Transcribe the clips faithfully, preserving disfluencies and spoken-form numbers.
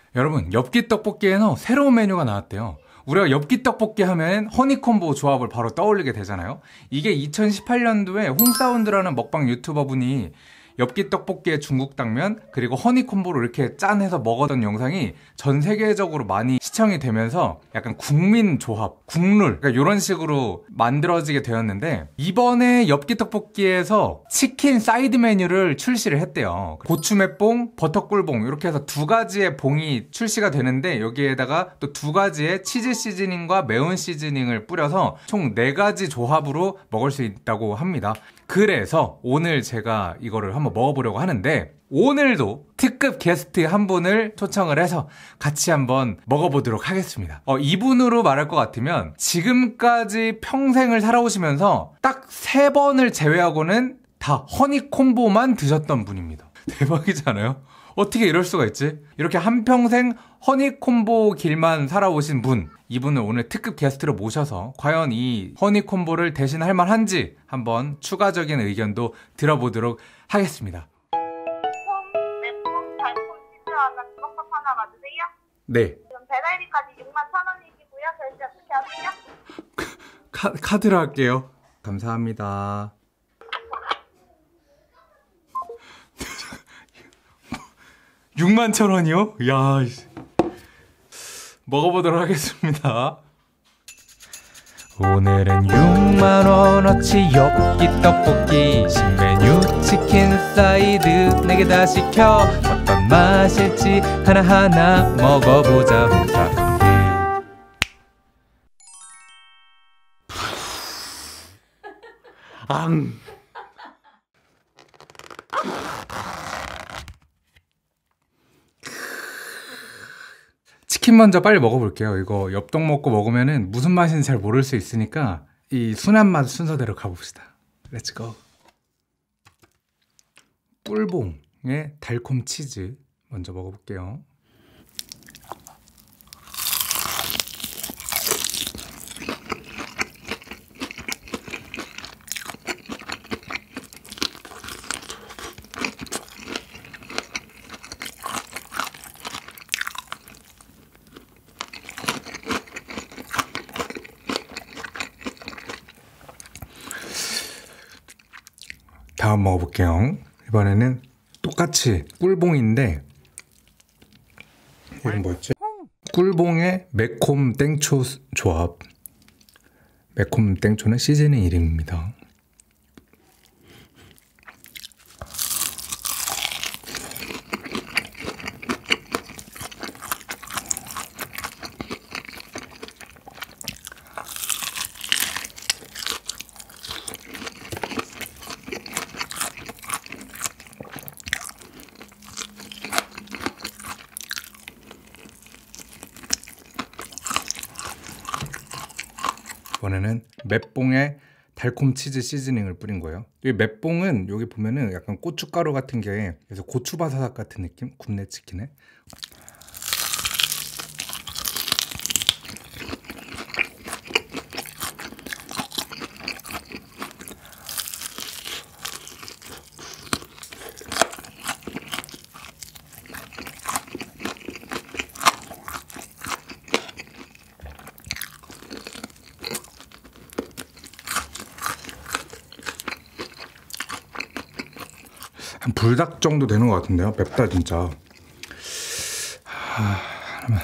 여러분, 엽기 떡볶이에는 새로운 메뉴가 나왔대요. 우리가 엽기 떡볶이 하면 허니콤보 조합을 바로 떠올리게 되잖아요. 이게 이천십팔 년도에 홍사운드라는 먹방 유튜버분이 엽기 떡볶이에 중국 당면 그리고 허니콤보를 이렇게 짠해서 먹었던 영상이 전 세계적으로 많이 시청이 되면서 약간 국민 조합, 국룰 그러니까 이런 식으로 만들어지게 되었는데, 이번에 엽기 떡볶이에서 치킨 사이드 메뉴를 출시를 했대요. 고추맷봉, 버터꿀봉 이렇게 해서 두 가지의 봉이 출시가 되는데, 여기에다가 또 두 가지의 치즈 시즈닝과 매운 시즈닝을 뿌려서 총 네 가지 조합으로 먹을 수 있다고 합니다. 그래서 오늘 제가 이거를 한번 먹어보려고 하는데, 오늘도 특급 게스트 한 분을 초청을 해서 같이 한번 먹어보도록 하겠습니다. 어, 이분으로 말할 것 같으면 지금까지 평생을 살아오시면서 딱 세 번을 제외하고는 다 허니콤보만 드셨던 분입니다. 대박이잖아요? 어떻게 이럴 수가 있지? 이렇게 한평생 허니콤보 길만 살아오신 분, 이분을 오늘 특급 게스트로 모셔서 과연 이 허니콤보를 대신할 만한지 한번 추가적인 의견도 들어보도록 하겠습니다. 맵콤, 달콤, 치즈하나 주먹밥 하나 맞으세요? 네. 지금 배달비까지 육만 천 원이시고요. 결제 어떻게 하세요? 카, 카드로 할게요. 감사합니다. 육만 천 원이요? 야, 먹어보도록 하겠습니다. 오늘은 육만 원어치 엽기 떡볶이 신메뉴 치킨 사이드 네 개 다 시켜 어떤 맛일지 하나하나 먹어보자. 홍사운드. 앙. 치킨 먼저 빨리 먹어볼게요. 이거 엽떡 먹고 먹으면은 무슨 맛인지 잘 모를 수 있으니까 이 순한 맛 순서대로 가봅시다. 렛츠고. 꿀봉의 달콤 치즈 먼저 먹어볼게요. 다음 먹어볼게요. 이번에는 똑같이 꿀봉인데, 이건 뭐였지? 꿀봉의 매콤 땡초 조합. 매콤 땡초는 시즈닝 이름입니다. 이번에는 맵봉에 달콤 치즈 시즈닝을 뿌린 거예요. 이 맵봉은 여기 보면은 약간 고춧가루 같은 게, 그래서 고추바사삭 같은 느낌? 굽네 치킨에. 한 불닭 정도 되는 것 같은데요. 맵다 진짜. 하, 하나만.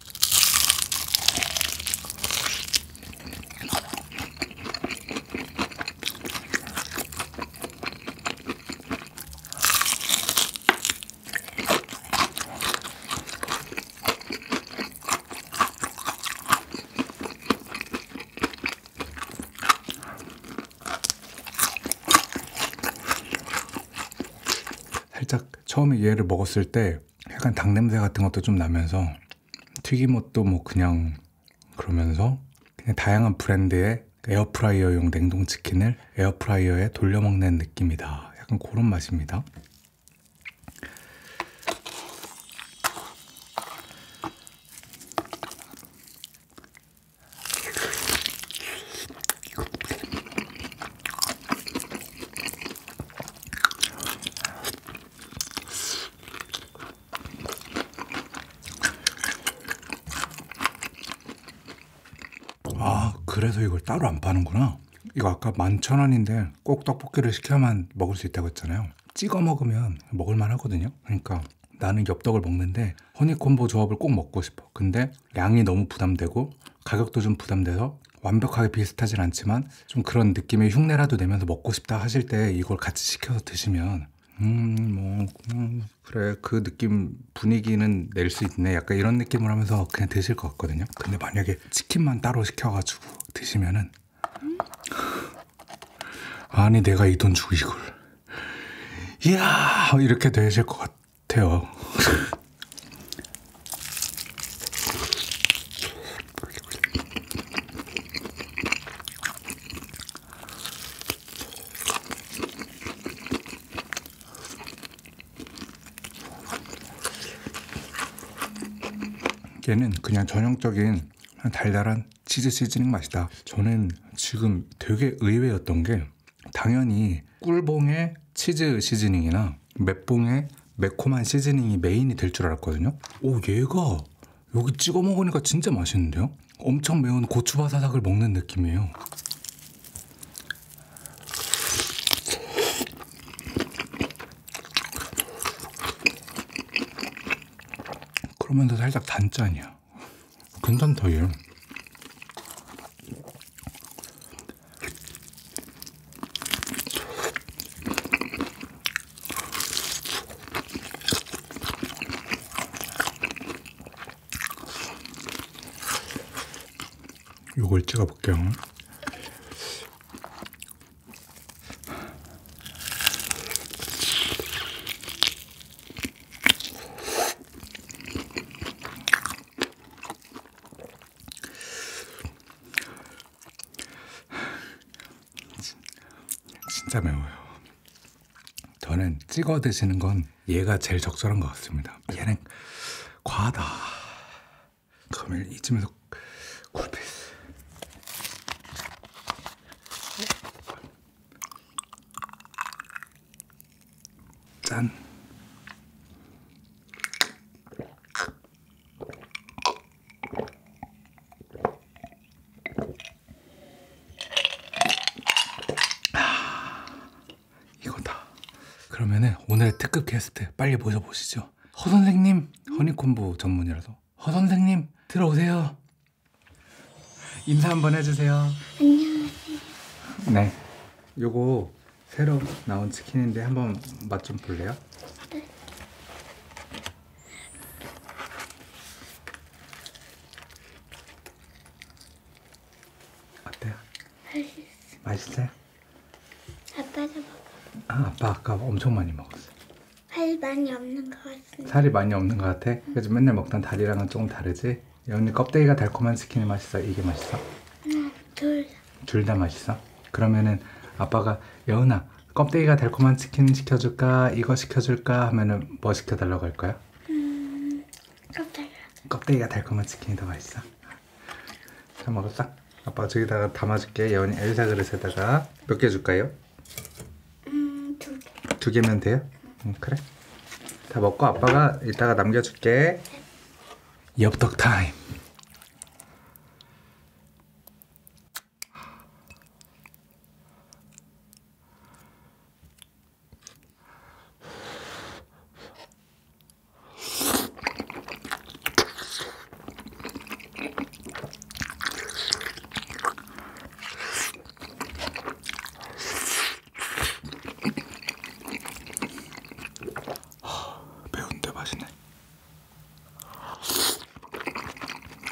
살짝 처음에 얘를 먹었을 때 약간 닭 냄새 같은 것도 좀 나면서, 튀김옷도 뭐 그냥 그러면서, 그냥 다양한 브랜드의 에어프라이어용 냉동치킨을 에어프라이어에 돌려먹는 느낌이다. 약간 그런 맛입니다. 아, 그래서 이걸 따로 안 파는구나. 이거 아까 만 천 원인데 꼭 떡볶이를 시켜야만 먹을 수 있다고 했잖아요. 찍어 먹으면 먹을만 하거든요. 그러니까 나는 엽떡을 먹는데 허니콤보 조합을 꼭 먹고 싶어. 근데 양이 너무 부담되고 가격도 좀 부담돼서 완벽하게 비슷하진 않지만 좀 그런 느낌의 흉내라도 내면서 먹고 싶다 하실 때 이걸 같이 시켜서 드시면 음, 뭐, 음, 그래, 그 느낌, 분위기는 낼 수 있네. 약간 이런 느낌을 하면서 그냥 드실 것 같거든요. 근데 만약에 치킨만 따로 시켜가지고 드시면은, 아니, 내가 이 돈 주고 이걸, 이야! 이렇게 되실 것 같아요. 얘는 그냥 전형적인 달달한 치즈 시즈닝 맛이다. 저는 지금 되게 의외였던 게 당연히 꿀봉의 치즈 시즈닝이나 맵봉의 매콤한 시즈닝이 메인이 될 줄 알았거든요. 오, 얘가 여기 찍어 먹으니까 진짜 맛있는데요? 엄청 매운 고추바사삭을 먹는 느낌이에요. 그러면서 살짝 단짠이야. 괜찮다 얘. 요걸 찍어볼게요. 진짜 매워요. 저는 찍어 드시는 건 얘가 제일 적절한 것 같습니다. 얘는 과하다. 그러면 이쯤에서 쿨피스. 짠. 그러면은 오늘의 특급 게스트 빨리 모셔보시죠. 허 선생님, 허니콤보 전문이라서 허 선생님 들어오세요. 인사 한번 해주세요. 안녕하세요. 네, 요거 새로 나온 치킨인데 한번 맛 좀 볼래요? 네. 어때요? 맛있어. 맛있어요? 아빠가 먹어. 아, 아빠 아까 엄청 많이 먹었어. 살 많이 없는 것 같은데. 살이 많이 없는 것 같아? 그래서 맨날 먹던 다리랑은 조금 다르지? 여기 껍데기가 달콤한 치킨이 맛있어? 이게 맛있어? 응, 둘. 둘 다 맛있어? 그러면은 아빠가 여은아 껍데기가 달콤한 치킨 시켜줄까? 이거 시켜줄까? 하면은 뭐 시켜달라고 할 거야? 음, 껍데기. 껍데기가 달콤한 치킨이 더 맛있어? 잘 먹었어? 아빠가 저기다가 담아줄게. 여은이 엘사 그릇에다가 몇 개 줄까요? 음, 두 개. 두 개면 돼요? 응, 그래. 다 먹고 아빠가 이따가 남겨줄게. 엽떡 타임. 매운데 맛있네.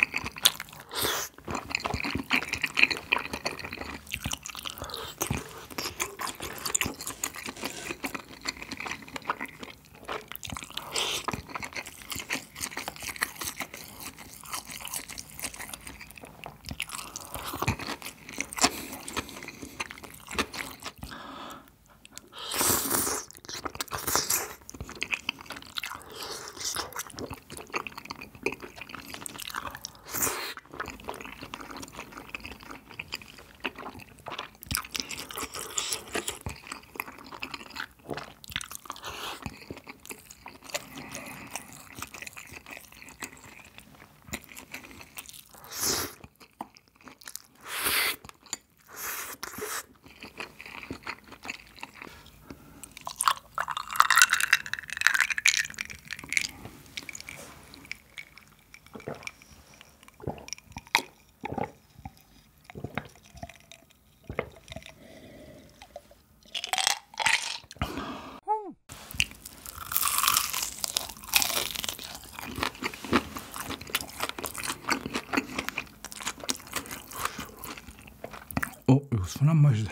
순한 맛이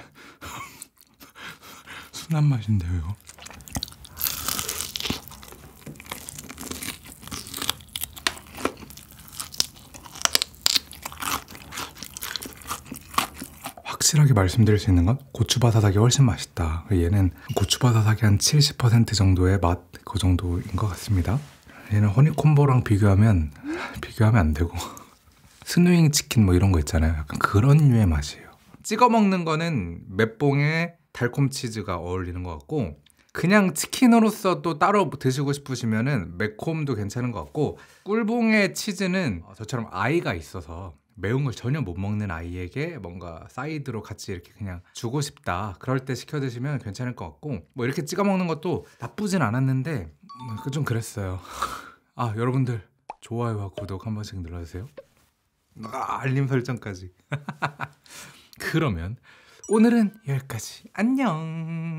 순한 맛인데요 이거. 확실하게 말씀드릴 수 있는 건 고추바사삭이 훨씬 맛있다. 얘는 고추바사삭이 한 칠십 퍼센트 정도의 맛, 그 정도인 것 같습니다. 얘는 허니콤보랑 비교하면 비교하면 안 되고 스누잉 치킨 뭐 이런 거 있잖아요. 약간 그런 류의 맛이에요. 찍어 먹는 거는 맵봉에 달콤 치즈가 어울리는 것 같고, 그냥 치킨으로서 또 따로 드시고 싶으시면은 매콤도 괜찮은 것 같고, 꿀봉의 치즈는 저처럼 아이가 있어서 매운 걸 전혀 못 먹는 아이에게 뭔가 사이드로 같이 이렇게 그냥 주고 싶다, 그럴 때 시켜 드시면 괜찮을 것 같고, 뭐 이렇게 찍어 먹는 것도 나쁘진 않았는데 좀 그랬어요. 아, 여러분들 좋아요와 구독 한 번씩 눌러주세요. 아, 알림 설정까지. 그러면 오늘은 여기까지. 안녕.